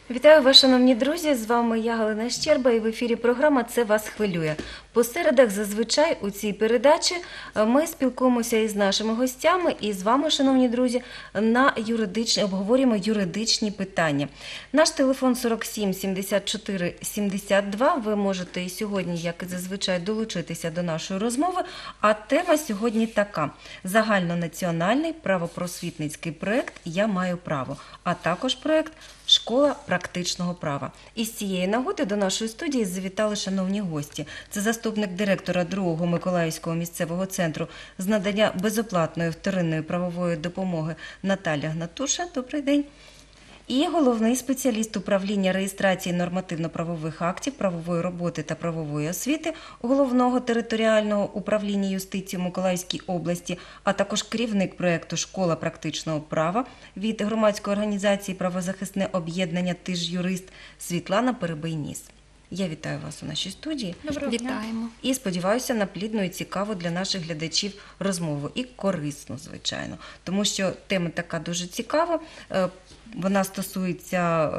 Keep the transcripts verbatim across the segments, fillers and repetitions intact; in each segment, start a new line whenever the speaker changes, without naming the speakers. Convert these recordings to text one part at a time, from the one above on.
Вітаю вас, шановні друзі! З вами я, Галина Щерба, і в ефірі програма «Це вас хвилює». По середах зазвичай у цій передачі ми спілкуємося із нашими гостями і з вами, шановні друзі, на юридичні, обговорюємо юридичні питання. Наш телефон сорок сім сімдесят чотири сімдесят два. Ви можете і сьогодні, як і зазвичай, долучитися до нашої розмови. А тема сьогодні така – загальнонаціональний правопросвітницький проєкт «Я маю право», а також проєкт «Школа практичного права». І з цієї нагоди до нашої студії завітали шановні гості. Це заступник директора другого Миколаївського місцевого центру з надання безоплатної вторинної правової допомоги Наталя Гнатуша. Добрий день. І головний спеціаліст управління реєстрації нормативно-правових актів, правової роботи та правової освіти Головного територіального управління юстиції в Миколаївській області, а також керівник проєкту «Школа практичного права» від громадської організації «Правозахисне об'єднання Ти ж юрист» Світлана Перебийніс. Я вітаю вас у нашій студії.
Доброго дня.
Вітаємо.
І сподіваюся на плідну і цікаву для наших глядачів розмову. І корисну, звичайно. Тому що тема така дуже цікава. Вона стосується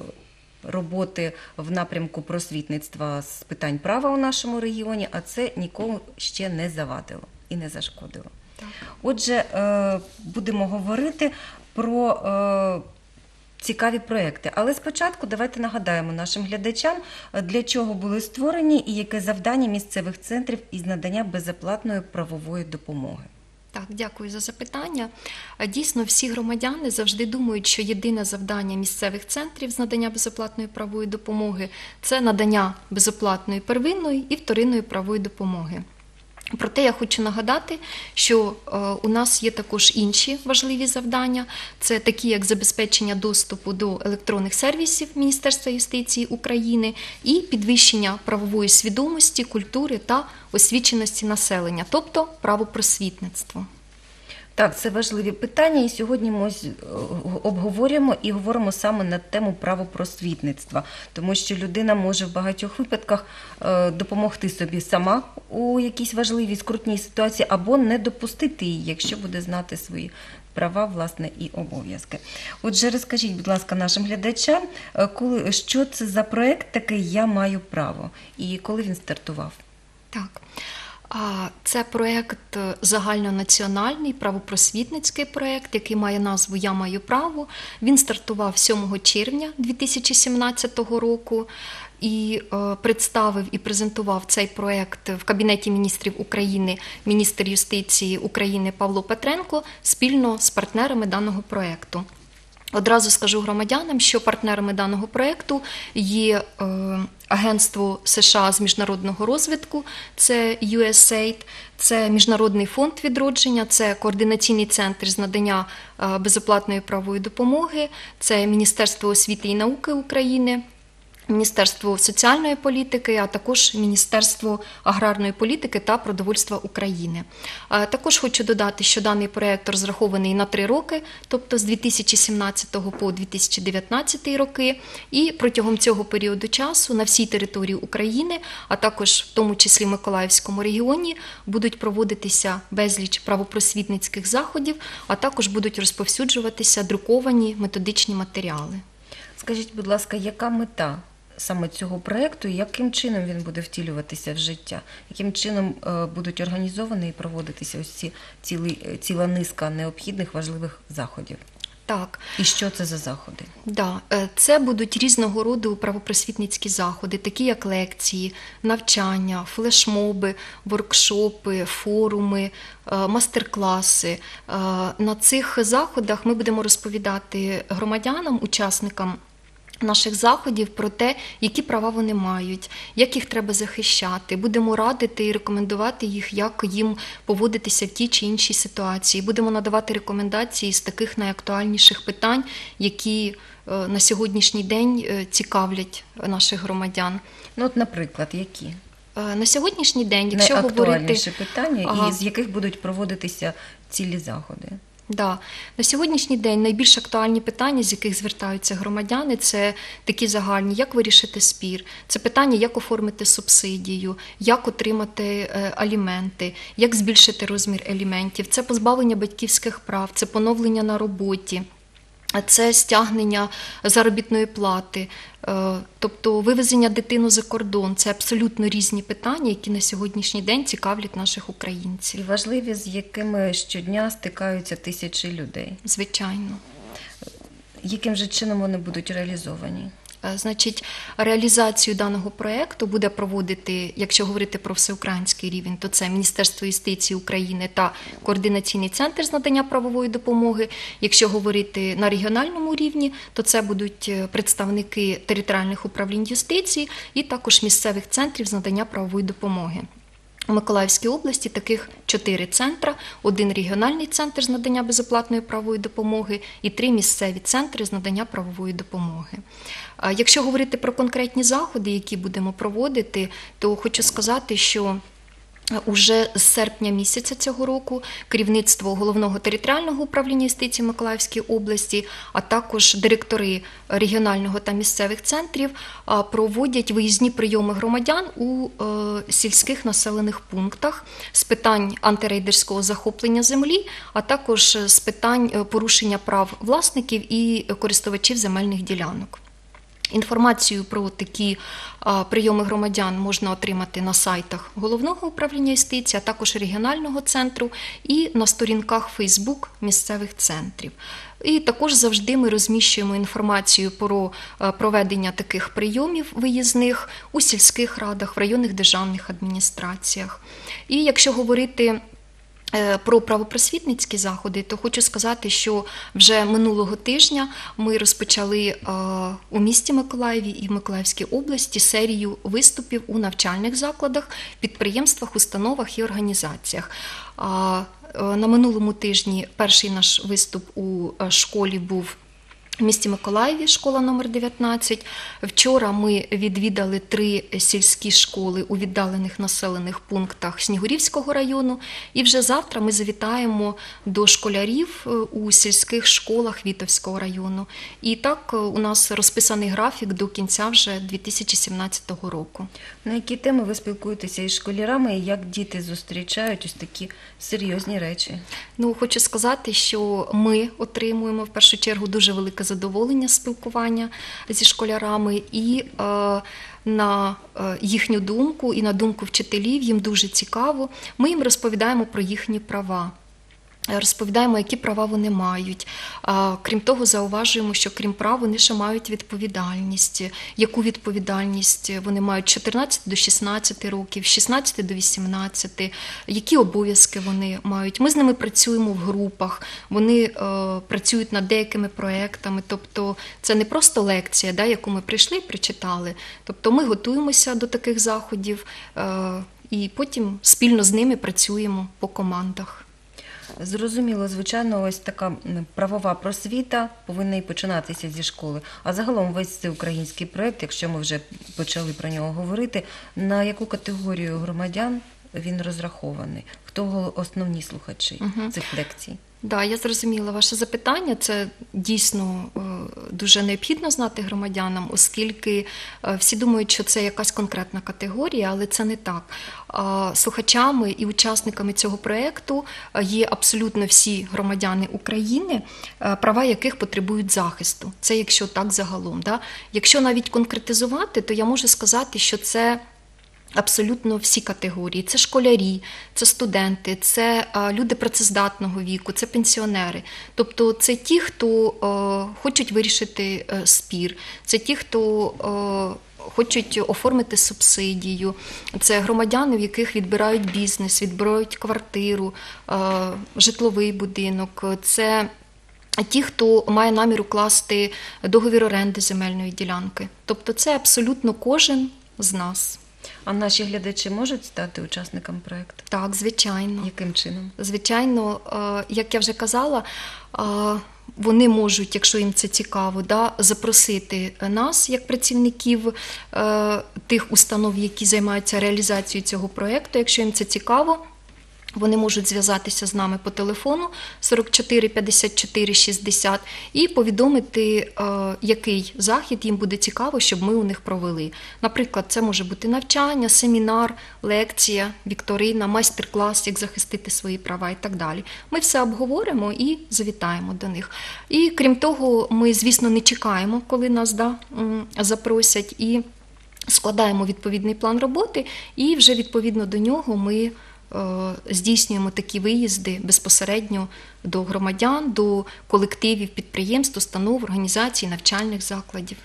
роботи в напрямку просвітництва з питань права у нашому регіоні, а це нікому ще не завадило і не зашкодило.
Так.
Отже, будемо говорити про цікаві проекти. Але спочатку давайте нагадаємо нашим глядачам, для чого були створені і яке завдання місцевих центрів із надання безоплатної правової допомоги.
Так, дякую за запитання. Дійсно, всі громадяни завжди думають, що єдине завдання місцевих центрів з надання безоплатної правової допомоги – це надання безоплатної первинної і вторинної правової допомоги. Проте я хочу нагадати, що е, у нас є також інші важливі завдання. Це такі, як забезпечення доступу до електронних сервісів Міністерства юстиції України і підвищення правової свідомості, культури та освіченості населення, тобто правопросвітництво.
Так, це важливі питання, і сьогодні ми обговорюємо і говоримо саме на тему правопросвітництва, тому що людина може в багатьох випадках допомогти собі сама у якійсь важливій, скрутній ситуації або не допустити її, якщо буде знати свої права, власне, і обов'язки. Отже, розкажіть, будь ласка, нашим глядачам, коли, що це за проєкт такий «Я маю право» і коли він стартував?
Так. Це проєкт загальнонаціональний, правопросвітницький проєкт, який має назву «Я маю право». Він стартував сьомого червня дві тисячі сімнадцятого року і представив і презентував цей проєкт в Кабінеті міністрів України міністр юстиції України Павло Петренко спільно з партнерами даного проєкту. Одразу скажу громадянам, що партнерами даного проєкту є е, Агентство США з міжнародного розвитку, це ю ес ей ай ді, це Міжнародний фонд відродження, це Координаційний центр з надання е, безоплатної правової допомоги, це Міністерство освіти і науки України, Міністерство соціальної політики, а також Міністерство аграрної політики та продовольства України. Також хочу додати, що даний проєкт розрахований на три роки, тобто з дві тисячі сімнадцятого по дві тисячі дев'ятнадцятий роки, і протягом цього періоду часу на всій території України, а також в тому числі в Миколаївському регіоні, будуть проводитися безліч правопросвітницьких заходів, а також будуть розповсюджуватися друковані методичні матеріали.
Скажіть, будь ласка, яка мета саме цього проєкту і яким чином він буде втілюватися в життя? Яким чином будуть організовані і проводитися ось ці цілі, ціла низка необхідних важливих заходів?
Так.
І що це за заходи?
Да, це будуть різного роду правопросвітницькі заходи, такі як лекції, навчання, флешмоби, воркшопи, форуми, мастер-класи. На цих заходах ми будемо розповідати громадянам, учасникам наших заходів про те, які права вони мають, як їх треба захищати. Будемо радити і рекомендувати їх, як їм поводитися в тій чи іншій ситуації. Будемо надавати рекомендації з таких найактуальніших питань, які на сьогоднішній день цікавлять наших громадян.
Ну, от, наприклад, які?
На сьогоднішній день, якщо говорити...
Найактуальніші питання,
ага.
і з яких будуть проводитися цілі заходи?
Да. На сьогоднішній день найбільш актуальні питання, з яких звертаються громадяни, це такі загальні, як вирішити спір, це питання, як оформити субсидію, як отримати е, аліменти, як збільшити розмір аліментів, це позбавлення батьківських прав, це поновлення на роботі. це стягнення заробітної плати, е, тобто вивезення дитини за кордон. Це абсолютно різні питання, які на сьогоднішній день цікавлять наших
І
українців.
важливі, з якими щодня стикаються тисячі людей.
Звичайно.
Яким же чином вони будуть реалізовані?
Е, Значить, реалізацію даного проєкту буде проводити, якщо говорити про всеукраїнський рівень, то це Міністерство юстиції України та Координаційний центр з надання правової допомоги. Якщо говорити на регіональному рівні, то це будуть е, представники територіальних управлінь юстиції і також місцевих центрів з надання правової допомоги. У Миколаївській області таких чотири центра, один регіональний центр з надання безоплатної правової допомоги і три місцеві центри з надання правової допомоги. А Якщо говорити про конкретні заходи, які будемо проводити, то хочу сказати, що уже з серпня місяця цього року керівництво Головного територіального управління юстиції Миколаївської області, а також директори регіонального та місцевих центрів а, проводять виїзні прийоми громадян у е, сільських населених пунктах з питань антирейдерського захоплення землі, а також з питань е, порушення прав власників і користувачів земельних ділянок. Інформацію про такі а, прийоми громадян можна отримати на сайтах Головного управління юстиції, а також регіонального центру і на сторінках Фейсбук місцевих центрів. І також завжди ми розміщуємо інформацію про а, проведення таких прийомів виїзних у сільських радах, в районних державних адміністраціях. І якщо говорити про правопросвітницькі заходи, то хочу сказати, що вже минулого тижня ми розпочали у місті Миколаєві і в Миколаївській області серію виступів у навчальних закладах, підприємствах, установах і організаціях. На минулому тижні перший наш виступ у школі був в місті Миколаєві, школа номер дев'ятнадцять. Вчора ми відвідали три сільські школи у віддалених населених пунктах Снігурівського району. І вже завтра ми завітаємо до школярів у сільських школах Вітовського району. І так у нас розписаний графік до кінця вже дві тисячі сімнадцятого року.
На які теми ви спілкуєтеся із школярами і як діти зустрічають ось такі серйозні речі?
Ну, хочу сказати, що ми отримуємо в першу чергу дуже велике задоволення спілкування зі школярами і е, на е, їхню думку і на думку вчителів їм дуже цікаво. Ми їм розповідаємо про їхні права. Розповідаємо, які права вони мають. Крім того, зауважуємо, що крім прав вони ще мають відповідальність. Яку відповідальність вони мають з чотирнадцяти до шістнадцяти років, з шістнадцяти до вісімнадцяти, які обов'язки вони мають. Ми з ними працюємо в групах, вони е, працюють над деякими проєктами. Тобто це не просто лекція, да, яку ми прийшли і прочитали. Тобто ми готуємося до таких заходів е, і потім спільно з ними працюємо по командах.
Зрозуміло, звичайно, ось така правова просвіта повинна і починатися зі школи. А загалом весь цей український проєкт, якщо ми вже почали про нього говорити, на яку категорію громадян він розрахований? Хто основні слухачі
Угу.
цих лекцій?
Да, я зрозуміла ваше запитання. Це дійсно е, дуже необхідно знати громадянам, оскільки е, всі думають, що це якась конкретна категорія, але це не так. Е, слухачами і учасниками цього проєкту є абсолютно всі громадяни України, е, права яких потребують захисту. Це якщо так загалом. Да? Якщо навіть конкретизувати, то я можу сказати, що це абсолютно всі категорії. Це школярі, це студенти, це а, люди працездатного віку, це пенсіонери. Тобто це ті, хто а, хочуть вирішити а, спір, це ті, хто а, хочуть оформити субсидію, це громадяни, в яких відбирають бізнес, відбирають квартиру, а, житловий будинок, це ті, хто має намір укласти договір оренди земельної ділянки. Тобто це абсолютно кожен з нас.
А наші глядачі можуть стати учасниками проєкту?
Так, звичайно.
Яким чином?
Звичайно, е, як я вже казала, е, вони можуть, якщо їм це цікаво, да, запросити нас, як працівників е, тих установ, які займаються реалізацією цього проєкту, якщо їм це цікаво. Вони можуть зв'язатися з нами по телефону сорок чотири п'ятдесят чотири шістдесят і повідомити, е, який захід їм буде цікаво, щоб ми у них провели. Наприклад, це може бути навчання, семінар, лекція, вікторина, майстер-клас, як захистити свої права і так далі. Ми все обговоримо і завітаємо до них. І крім того, ми, звісно, не чекаємо, коли нас да, м, запросять, і складаємо відповідний план роботи, і вже відповідно до нього ми е, здійснюємо такі виїзди безпосередньо до громадян, до колективів, підприємств, установ, організацій, навчальних закладів.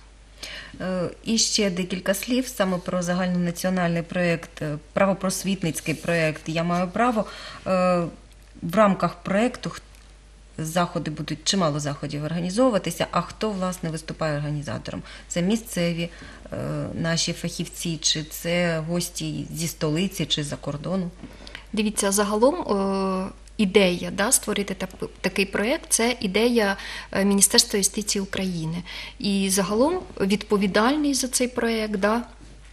Е, І ще декілька слів саме про загальнонаціональний проєкт, е, правопросвітницький проєкт «Я маю право». Е, В рамках проєкту х- заходи будуть, чимало заходів організовуватися, а хто, власне, виступає організатором? Це місцеві е, наші фахівці, чи це гості зі столиці, чи за кордону?
Дивіться, загалом е, ідея да, створити так- такий проєкт – це ідея е, Міністерства юстиції України. І загалом відповідальний за цей проєкт да,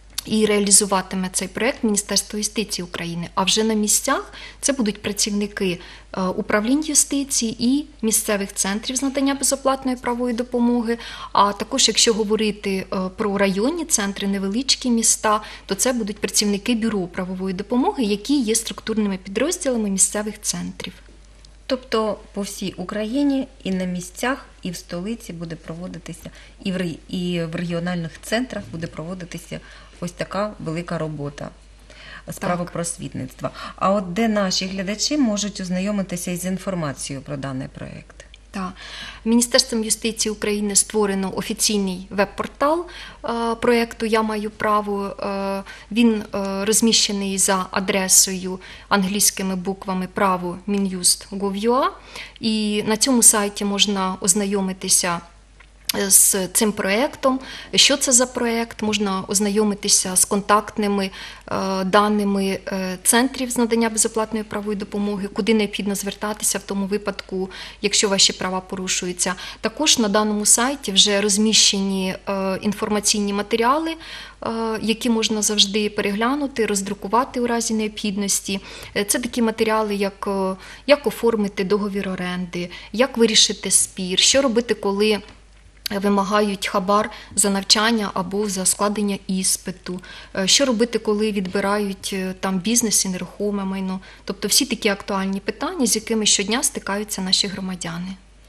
і реалізуватиме цей проєкт Міністерство юстиції України. А вже на місцях це будуть працівники е, управлінь юстиції і місцевих центрів з надання безоплатної правової допомоги. А також, якщо говорити е, про районні центри, невеличкі міста, то це будуть працівники бюро правової допомоги, які є структурними підрозділами місцевих центрів.
Тобто по всій Україні і на місцях, і в столиці буде проводитися, і в, ре- і в регіональних центрах буде проводитися ось така велика робота з
Так.
правопросвітництва. А от де наші глядачі можуть ознайомитися із інформацією про даний проєкт?
Так. Міністерством юстиції України створено офіційний веб-портал е, проєкту «Я маю право». Е, він е, розміщений за адресою англійськими буквами право мін'юст крапка гов крапка ю а. І на цьому сайті можна ознайомитися з цим проєктом, що це за проєкт, можна ознайомитися з контактними е, даними е, центрів з надання безоплатної правової допомоги, куди необхідно звертатися в тому випадку, якщо ваші права порушуються. Також на даному сайті вже розміщені е, інформаційні матеріали, е, які можна завжди переглянути, роздрукувати у разі необхідності. Е, Це такі матеріали, як, е, як оформити договір оренди, як вирішити спір, що робити, коли вимагають хабар за навчання або за складення іспиту. Е, Що робити, коли відбирають е, там бізнес і нерухоме майно. Тобто всі такі актуальні питання, з якими щодня стикаються наші громадяни.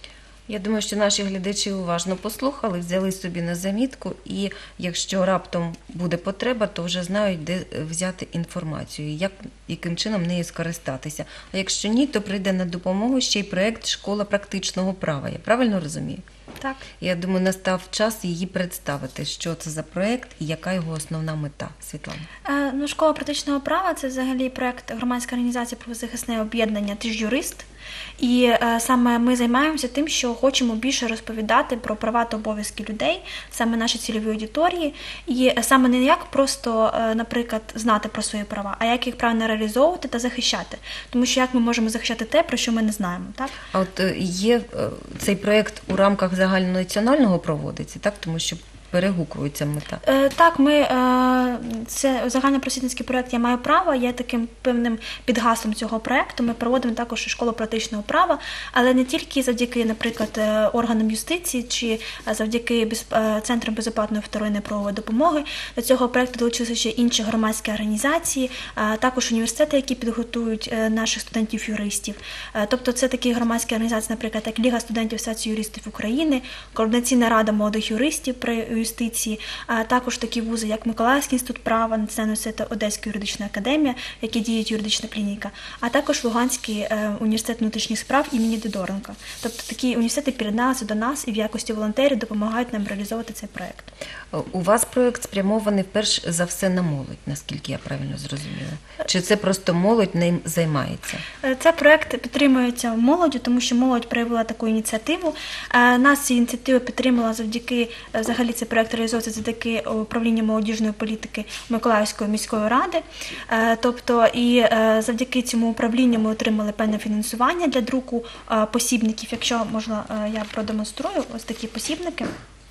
Я думаю, що наші глядачі уважно послухали, взяли собі на замітку, і якщо раптом буде потреба, то вже знають, де взяти інформацію, як, яким чином нею скористатися. А якщо ні, то прийде на допомогу ще й проєкт «Школа практичного права». Я правильно розумію?
Так.
Я думаю, настав час її представити, що це за проєкт і яка його основна мета. Світлана.
Е, ну, школа практичного права – це взагалі проєкт громадської організації правозахисне об'єднання «Ти ж юрист». І е, саме ми займаємося тим, що хочемо більше розповідати про права та обов'язки людей, саме нашій цільовій аудиторії. І е, саме не як просто, е, наприклад, знати про свої права, а як їх правильно реалізовувати та захищати. Тому що як ми можемо захищати те, про що ми не знаємо, так?
А от е, є е, цей проєкт у рамках загальнонаціонального проводиться, так? Тому що перегукується мета.
Е, Так, ми е, це загальнопросвітницький проєкт «Я маю право» є таким певним підгаслом цього проєкту. Ми проводимо також і школу практичного права, але не тільки завдяки, наприклад, е, органам юстиції чи завдяки без- е, центрам безоплатної вторинної правової допомоги. До цього проєкту долучилися ще інші громадські організації, е, також університети, які підготують е, наших студентів-юристів. Е, Тобто це такі громадські організації, наприклад, як Ліга студентів Асоціації юристів України, Координаційна рада молодих юристів при юстиції, а також такі вузи, як Миколаївський інститут права, Національний університет Одеська юридична академія, в якій діє юридична клініка, а також Луганський е, університет внутрішніх справ імені Дидоренка. Тобто такі університети приєдналися до нас і в якості волонтерів допомагають нам реалізовувати цей проєкт.
У вас проєкт спрямований перш за все на молодь, наскільки я правильно зрозуміла? Чи це просто молодь ним займається?
Е, Цей проєкт підтримується молоддю, тому що молодь проявила таку ініціативу. Е, Нас ці ініціативи підтримала завдяки, е, взагалі цей проєкт реалізується завдяки управлінню молодіжної політики Миколаївської міської ради. Е, Тобто і е, завдяки цьому управлінню ми отримали певне фінансування для друку е, посібників. Якщо можна, е, я продемонструю ось такі посібники.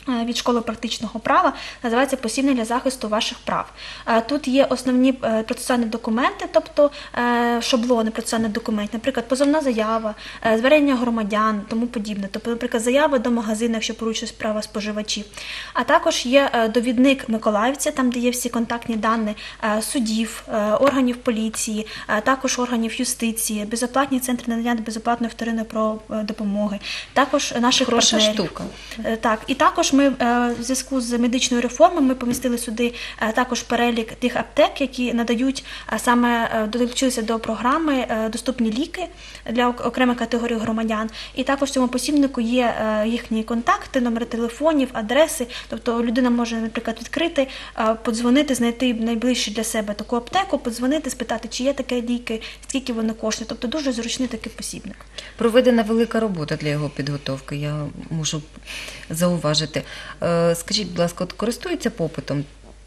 від школи практичного права, називається «Посібник для захисту ваших прав». Тут є основні процесуальні документи, тобто шаблони процесуальних документів, наприклад, позовна заява, звернення громадян, тому подібне. Тобто, наприклад, заява до магазину, якщо порушують права споживачів. А також є довідник миколаївця, там, де є всі контактні дані судів, органів поліції, також органів юстиції, безоплатні центри надання безоплатної вторинної допомоги, також наших
Хороша
партнерів.
штука.
Так, і також ми в зв'язку з медичною реформою ми помістили сюди також перелік тих аптек, які надають саме, долучилися до програми «Доступні ліки» для окремих категорій громадян. І також в цьому посібнику є їхні контакти, номери телефонів, адреси. Тобто людина може, наприклад, відкрити, подзвонити, знайти найближче для себе таку аптеку, подзвонити, спитати, чи є такі ліки, скільки вони коштують. Тобто дуже зручний такий посібник.
Проведена велика робота для його підготовки, я можу зауважити. Скажіть, будь ласка, от користуються попитом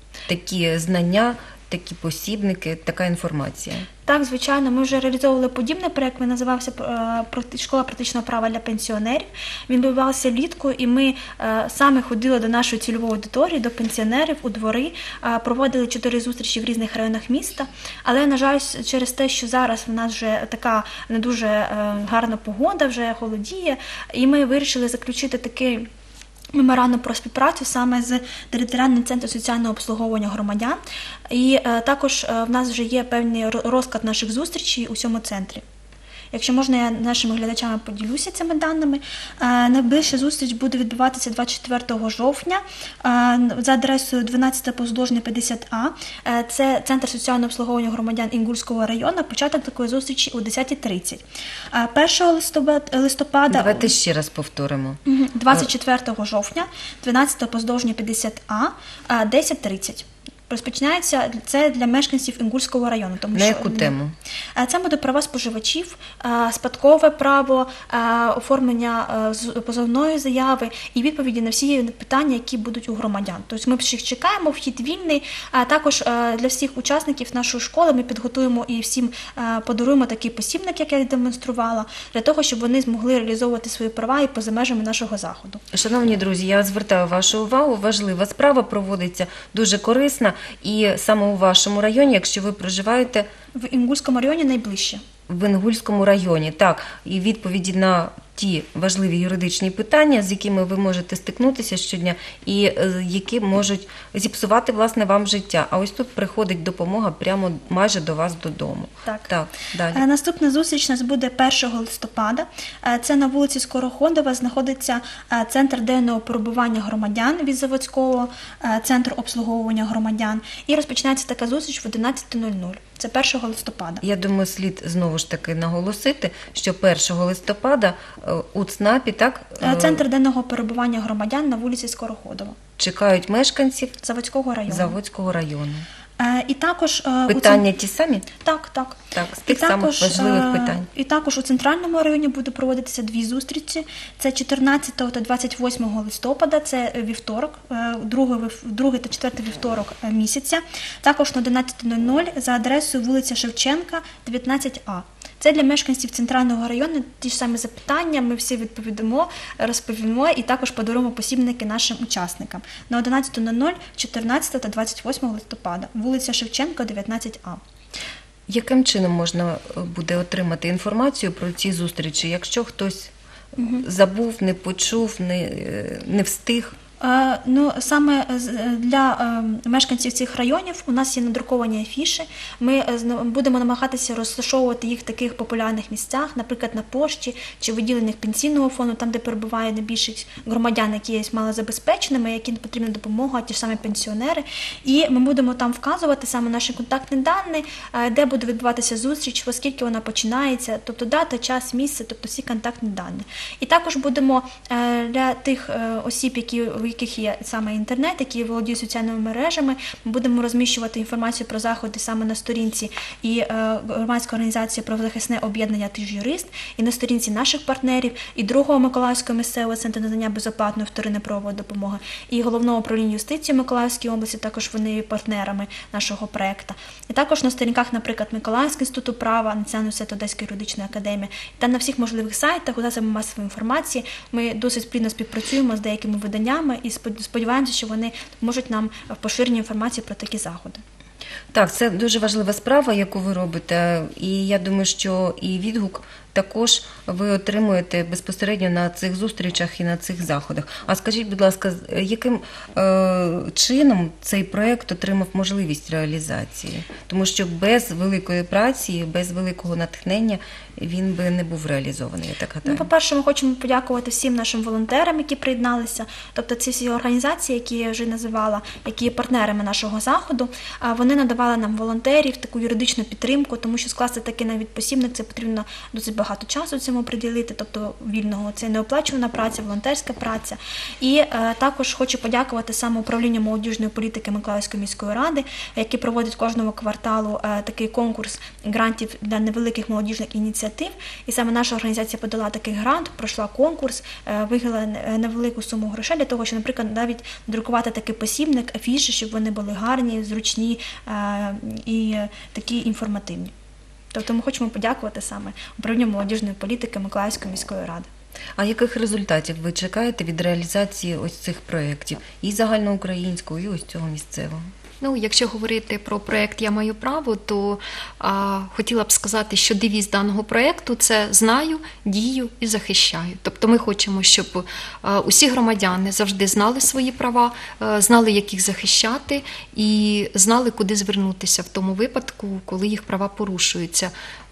такі знання, такі посібники, така інформація?
Так, звичайно, ми вже реалізовували подібний проєкт, він називався «Школа практичного права для пенсіонерів». Він відбувався влітку, і ми саме ходили до нашої цільової аудиторії, до пенсіонерів у двори, проводили чотири зустрічі в різних районах міста. Але, на жаль, через те, що зараз в нас вже така не дуже гарна погода, вже холодіє, і ми вирішили заключити такий меморандум про співпрацю саме з територіальним центром соціального обслуговування громадян. І е, також е, в нас вже є певний розклад наших зустрічей у цьому центрі. Якщо можна, я нашими глядачами поділюся цими даними. Е, найближча зустріч буде відбуватися двадцять четвертого жовтня е, за адресою дванадцята Поздовжня, п'ятдесят А. Е, це Центр соціального обслуговування громадян Інгульського району. Початок такої зустрічі о десята тридцять. Е, першого листопада...
Давайте ще раз повторимо.
двадцять четвертого жовтня, дванадцята Поздовжня, п'ятдесят А, десять тридцять. Розпочинається це для мешканців Інгульського району. Тому
На
що,
яку тему?
Це буде права споживачів, спадкове право, оформлення позовної заяви і відповіді на всі питання, які будуть у громадян. Тобто ми всіх чекаємо, вхід вільний, а також для всіх учасників нашої школи ми підготуємо і всім подаруємо такий посібник, як я демонструвала, для того, щоб вони змогли реалізовувати свої права і поза межами нашого заходу.
Шановні друзі, я звертаю вашу увагу, важлива справа проводиться, дуже корисна. І саме у вашому районі, якщо ви проживаєте...
В Інгульському районі найближче.
В Інгульському районі, так. І відповіді на ті важливі юридичні питання, з якими ви можете стикнутися щодня, і е, які можуть зіпсувати, власне, вам життя. А ось тут приходить допомога прямо майже до вас додому.
Так.
Так, далі.
Наступна зустріч у нас буде першого листопада. Це на вулиці Скороходова знаходиться центр денного перебування громадян від Заводського, центр обслуговування громадян. І розпочинається така зустріч в одинадцята нуль нуль. Це першого листопада.
Я думаю, слід знову ж таки наголосити, що першого листопада у ЦНАПі, так?
Центр денного перебування громадян на вулиці Скороходова.
Чекають мешканців
Заводського району.
Заводського району.
І також
питання
у...
ті самі?
Так, так.
Так, з тих самих важливих питань.
І також у центральному районі буде проводитися дві зустрічі. Це чотирнадцятого та двадцять восьмого листопада, це вівторок, другий, другий та четвертий вівторок місяця. Також на одинадцята нуль нуль за адресою вулиця Шевченка, дев'ятнадцять А. Це для мешканців центрального району ті ж самі запитання, ми всі відповідамо, розповімо і також подаруємо посібники нашим учасникам. На одинадцята нуль нуль, чотирнадцятого та двадцять восьмого листопада, вулиця Шевченка, дев'ятнадцять А.
Яким чином можна буде отримати інформацію про ці зустрічі, якщо хтось угу. забув, не почув, не, не встиг?
Ну, саме для мешканців цих районів у нас є надруковані афіші. Ми будемо намагатися розташовувати їх в таких популярних місцях, наприклад, на пошті чи відділеннях пенсійного фонду, там, де перебуває найбільшість громадян, які є малозабезпеченими, яким потрібна допомога, ті ж самі пенсіонери. І ми будемо там вказувати саме наші контактні дані, де буде відбуватися зустріч, оскільки вона починається, тобто дата, час, місце, тобто всі контактні дані. І також будемо для тих осіб, які в яких є саме інтернет, які володіють соціальними мережами, ми будемо розміщувати інформацію про заходи саме на сторінці і е, громадської організації «Правозахисне об'єднання «Ти ж юрист», і на сторінці наших партнерів, і другого Миколаївського місцевого центру надання безоплатної вторинної правової допомоги, і головного управління юстиції Миколаївської області, також вони є партнерами нашого проєкту. І також на сторінках, наприклад, Миколаївського інституту права, Національного університету Одеської юридичної академії, та на всіх можливих сайтах, у засобах масової інформації ми досить плідно співпрацюємо з деякими виданнями, ними і спод- сподіваємося, що вони допоможуть нам в поширенні інформації про такі заходи.
Так, це дуже важлива справа, яку ви робите, і я думаю, що і відгук також ви отримуєте безпосередньо на цих зустрічах і на цих заходах. А скажіть, будь ласка, з- яким е, чином цей проект отримав можливість реалізації? Тому що без великої праці, без великого натхнення він би не був реалізований, я так
Ну,
гадаю.
по-перше, ми хочемо подякувати всім нашим волонтерам, які приєдналися. Тобто ці всі організації, які я вже називала, які є партнерами нашого заходу, а, вони надавали нам волонтерів, таку юридичну підтримку, тому що скласти такий навіть посібник, це потрібно досить багато часу цьому приділити, тобто вільного. Це неоплачувана праця, волонтерська праця. І е, також хочу подякувати саме управлінню молодіжної політики Миколаївської міської ради, які проводять кожного кварталу е, такий конкурс грантів для невеликих молодіжних ініціатив. І саме наша організація подала такий грант, пройшла конкурс, е, виграла е, невелику суму грошей для того, щоб, наприклад, навіть друкувати такий посібник, афіші, щоб вони були гарні, зручні е, і такі інформативні. Тобто ми хочемо подякувати саме управлінню молодіжної політики Миколаївської міської ради.
А яких результатів ви чекаєте від реалізації ось цих проєктів? І загальноукраїнського, і ось цього місцевого?
Ну, якщо говорити про проєкт «Я маю право», то а, хотіла б сказати, що девіз даного проєкту – це «Знаю, дію і захищаю». Тобто ми хочемо, щоб а, усі громадяни завжди знали свої права, а, знали, як їх захищати і знали, куди звернутися в тому випадку, коли їх права порушуються.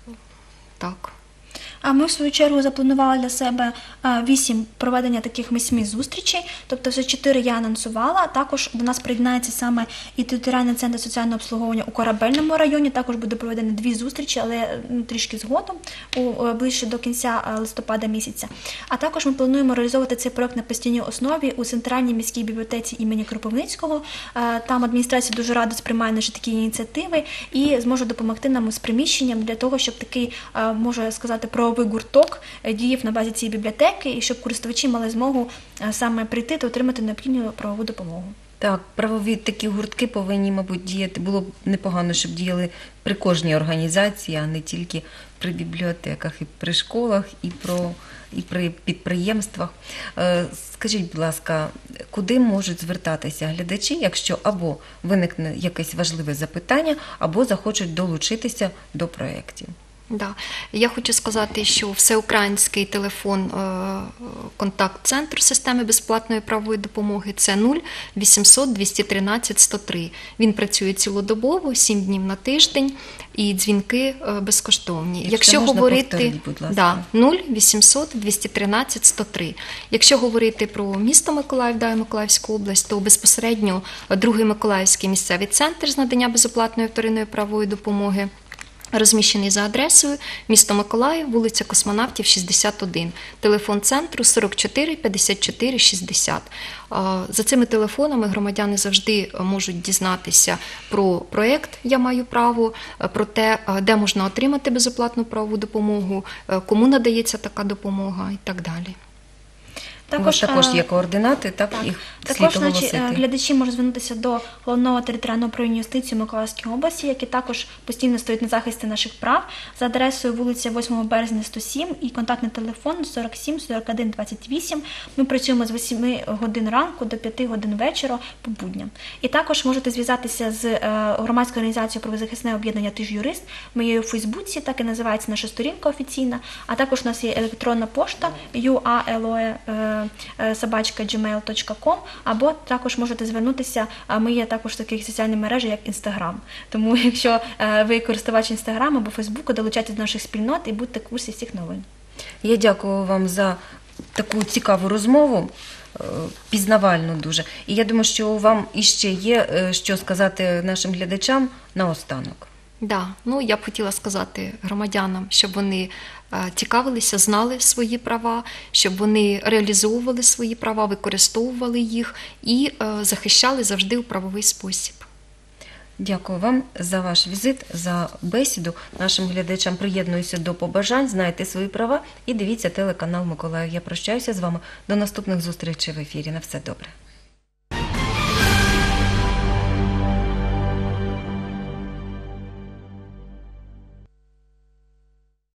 Так.
А ми, в свою чергу, запланували для себе а, вісім проведення таких восьми зустрічей, тобто вже чотири я анонсувала. Також до нас приєднається саме і територіальний центр соціального обслуговування у Корабельному районі. Також буде проведено дві зустрічі, але ну, трішки згодом, у, о, ближче до кінця а, листопада місяця. А також ми плануємо реалізовувати цей проект на постійній основі у Центральній міській бібліотеці імені Кропивницького. А, там адміністрація дуже радо сприймає наші такі ініціативи і зможе допомогти нам з приміщенням для того, щоб такий, а, можу сказати, правовий гурток діяв на базі цієї бібліотеки і щоб користувачі мали змогу а, саме прийти та отримати необхідну правову допомогу.
Так, правові такі гуртки повинні, мабуть, діяти. Було б непогано, щоб діяли при кожній організації, а не тільки при бібліотеках, і при школах, і, про, і при підприємствах. Е, Скажіть, будь ласка, куди можуть звертатися глядачі, якщо або виникне якесь важливе запитання, або захочуть долучитися до проєктів?
Да. Я хочу сказати, що всеукраїнський телефон е, контакт-центру системи безплатної правової допомоги – це нуль вісімсот двісті тринадцять сто три. Він працює цілодобово, сім днів на тиждень, і дзвінки е, безкоштовні.
Якщо можна, повторіть, будь ласка.
Да, нуль вісімсот двісті тринадцять сто три. Якщо говорити про місто Миколаїв, да, і Миколаївську область, то безпосередньо другий Миколаївський місцевий центр з надання безоплатної вторинної правової допомоги розміщений за адресою місто Миколаїв, вулиця Космонавтів, шістдесят один. Телефон центру сорок чотири п'ятдесят чотири шістдесят. За цими телефонами громадяни завжди можуть дізнатися про проєкт «Я маю право», про те, де можна отримати безоплатну правову допомогу, кому надається така допомога і так далі.
У вас також
а,
є координати, так,
Так.
їх
Також
слід
наші
оголосити.
е, глядачі можуть звернутися до головного територіального управління юстиції Миколаївської області, які також постійно стоять на захисті наших прав, за адресою вулиця восьмого березня, сто сім і контактний телефон сорок сім сорок один двадцять вісім. Ми працюємо з восьми годин ранку до п'яти годин вечора по будням. І також можете зв'язатися з е, громадською організацією правозахисне об'єднання «Ти ж юрист». Ми є у Фейсбуці, так і називається наша сторінка офіційна, а також у нас є електронна пошта ю а ел о е собачка джимейл точка ком, або також можете звернутися, а ми є також в таких соціальних мережах, як Інстаграм. Тому якщо е, ви користувач Інстаграму або Фейсбуку, долучайтесь до наших спільнот і будьте в курсі всіх новин.
Я дякую вам за таку цікаву розмову, е, пізнавальну дуже. І я думаю, що вам іще є е, що сказати нашим глядачам наостанок.
Да, ну я б хотіла сказати громадянам, щоб вони е, цікавилися, знали свої права, щоб вони реалізовували свої права, використовували їх і е, захищали завжди у правовий спосіб.
Дякую вам за ваш візит, за бесіду. Нашим глядачам приєднуюся до побажань, знайте свої права і дивіться телеканал Миколаїв. Я прощаюся з вами. До наступних зустрічей в ефірі. На все добре.